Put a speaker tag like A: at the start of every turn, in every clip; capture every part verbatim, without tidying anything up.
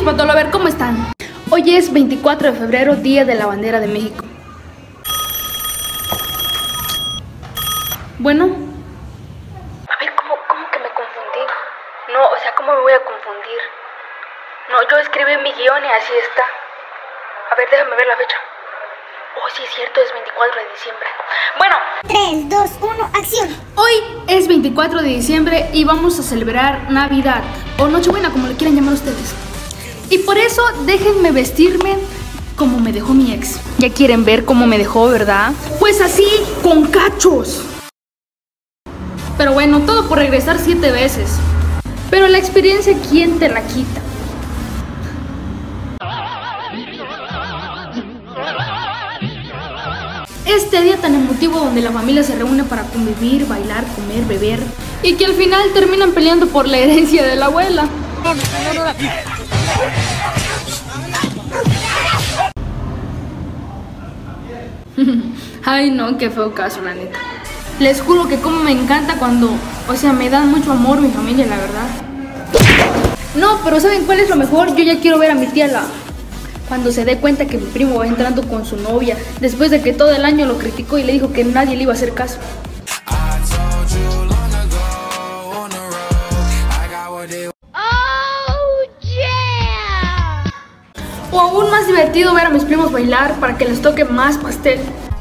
A: Patolover, ¿cómo están? Hoy es veinticuatro de febrero, Día de la Bandera de México. Bueno.
B: A ver, ¿cómo, cómo que me confundí? No, o sea, ¿cómo me voy a confundir? No, yo escribí mi guión y así está. A ver, déjame ver la fecha. Oh, sí es cierto, es veinticuatro de diciembre. Bueno.
C: tres, dos, uno, acción.
A: Hoy es veinticuatro de diciembre y vamos a celebrar Navidad o Nochebuena, como le quieran llamar ustedes. Y por eso déjenme vestirme como me dejó mi ex.
B: Ya quieren ver cómo me dejó, ¿verdad?
A: Pues así, con cachos. Pero bueno, todo por regresar siete veces. Pero la experiencia, ¿quién te la quita? Este día tan emotivo donde la familia se reúne para convivir, bailar, comer, beber y que al final terminan peleando por la herencia de la abuela. Ay no, qué feo caso, la neta. Les juro que como me encanta cuando, o sea, me dan mucho amor mi familia, la verdad. No, pero ¿saben cuál es lo mejor? Yo ya quiero ver a mi tía la... cuando se dé cuenta que mi primo va entrando con su novia, después de que todo el año lo criticó y le dijo que nadie le iba a hacer caso. O aún más divertido ver a mis primos bailar para que les toque más pastel.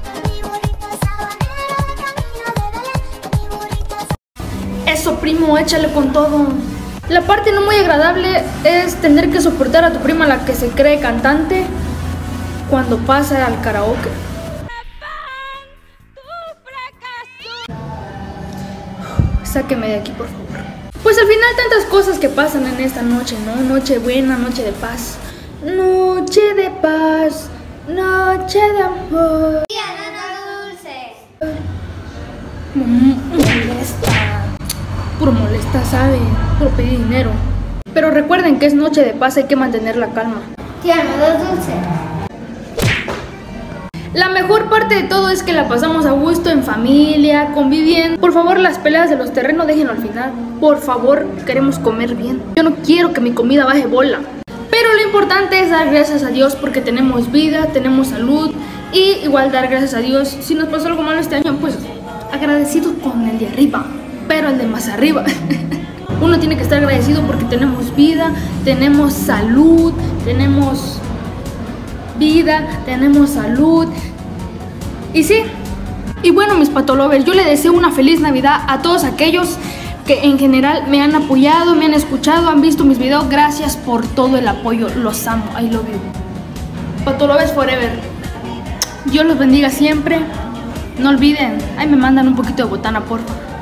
A: Eso, primo, échale con todo. La parte no muy agradable es tener que soportar a tu prima, la que se cree cantante, cuando pasa al karaoke. Sáqueme de aquí, por favor. Pues al final tantas cosas que pasan en esta noche, ¿no? Noche buena, noche de paz. Noche de paz, noche de amor. Molesta. Puro molesta, ¿sabe? Puro pedir dinero. Pero recuerden que es noche de paz, hay que mantener la calma.
C: Tía, me das dulce.
A: La mejor parte de todo es que la pasamos a gusto en familia, conviviendo. Por favor, las peleas de los terrenos déjenlo al final. Por favor, queremos comer bien. Yo no quiero que mi comida baje bola. Pero lo importante es dar gracias a Dios porque tenemos vida, tenemos salud. Y igual dar gracias a Dios. Si nos pasó algo malo este año, pues agradecido con el de arriba. Pero el de más arriba. Uno tiene que estar agradecido porque tenemos vida, tenemos salud, tenemos vida, tenemos salud. Y sí. Y bueno, mis patolovers, yo le deseo una feliz Navidad a todos aquellos que en general me han apoyado, me han escuchado, han visto mis videos. Gracias por todo el apoyo, los amo, I love you. Patolovers forever. Dios los bendiga siempre. No olviden, ahí me mandan un poquito de botana, porfa.